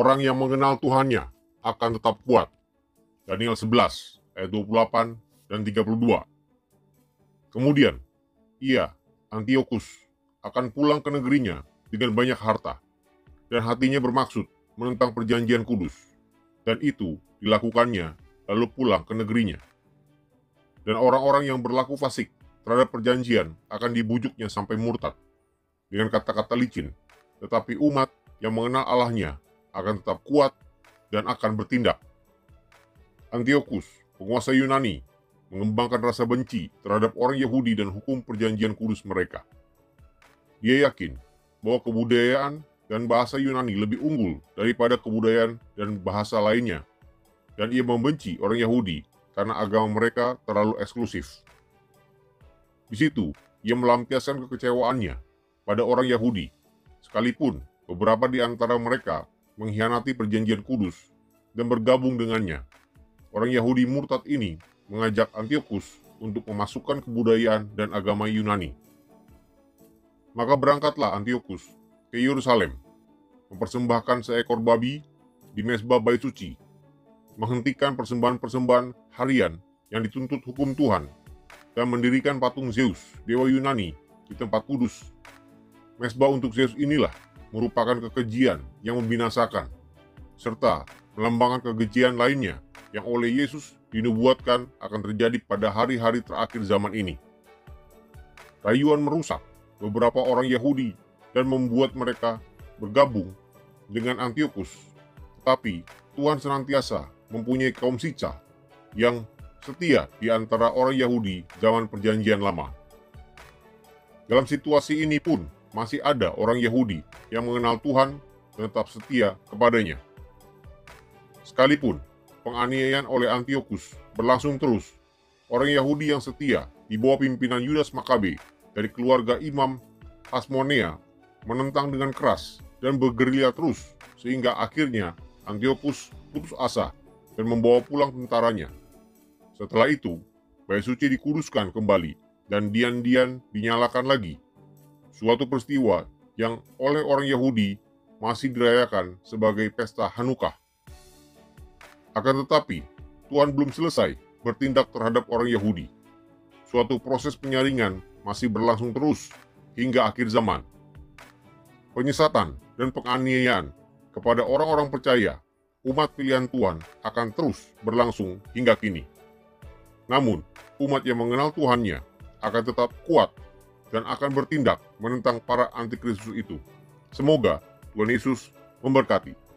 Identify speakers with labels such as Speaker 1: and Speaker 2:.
Speaker 1: orang yang mengenal Tuhannya akan tetap kuat. Daniel 11 ayat 28 dan 32. Kemudian, ia, Antiochus, akan pulang ke negerinya dengan banyak harta, dan hatinya bermaksud menentang perjanjian kudus, dan itu dilakukannya lalu pulang ke negerinya. Dan orang-orang yang berlaku fasik terhadap perjanjian akan dibujuknya sampai murtad dengan kata-kata licin, tetapi umat yang mengenal Allahnya akan tetap kuat dan akan bertindak. Antiochus, penguasa Yunani, mengembangkan rasa benci terhadap orang Yahudi dan hukum perjanjian kudus mereka. Dia yakin bahwa kebudayaan dan bahasa Yunani lebih unggul daripada kebudayaan dan bahasa lainnya, dan ia membenci orang Yahudi karena agama mereka terlalu eksklusif. Di situ, ia melampiaskan kekecewaannya pada orang Yahudi, sekalipun beberapa di antara mereka mengkhianati perjanjian kudus dan bergabung dengannya. Orang Yahudi murtad ini mengajak Antiochus untuk memasukkan kebudayaan dan agama Yunani. Maka berangkatlah Antiochus ke Yerusalem, mempersembahkan seekor babi di mezbah bait suci, menghentikan persembahan-persembahan harian yang dituntut hukum Tuhan, dan mendirikan patung Zeus, dewa Yunani, di tempat kudus. Mezbah untuk Zeus inilah merupakan kekejian yang membinasakan, serta melambangkan kekejian lainnya yang oleh Yesus dinubuatkan akan terjadi pada hari-hari terakhir zaman ini. Rayuan merusak beberapa orang Yahudi dan membuat mereka bergabung dengan Antiochus, tetapi Tuhan senantiasa mempunyai kaum Sica yang setia di antara orang Yahudi zaman perjanjian lama. Dalam situasi ini pun masih ada orang Yahudi yang mengenal Tuhan dan tetap setia kepadanya. Sekalipun penganiayaan oleh Antiochus berlangsung terus, orang Yahudi yang setia di bawah pimpinan Yudas Makabe dari keluarga Imam Hasmonea menentang dengan keras dan bergerilya terus, sehingga akhirnya Antiochus putus asa dan membawa pulang tentaranya. Setelah itu, bait suci dikuduskan kembali dan dian-dian dinyalakan lagi. Suatu peristiwa yang oleh orang Yahudi masih dirayakan sebagai pesta Hanukkah. Akan tetapi, Tuhan belum selesai bertindak terhadap orang Yahudi. Suatu proses penyaringan masih berlangsung terus hingga akhir zaman. Penyesatan dan penganiayaan kepada orang-orang percaya, umat pilihan Tuhan akan terus berlangsung hingga kini. Namun, umat yang mengenal Tuhannya akan tetap kuat dan akan bertindak menentang para antikristus itu. Semoga Tuhan Yesus memberkati.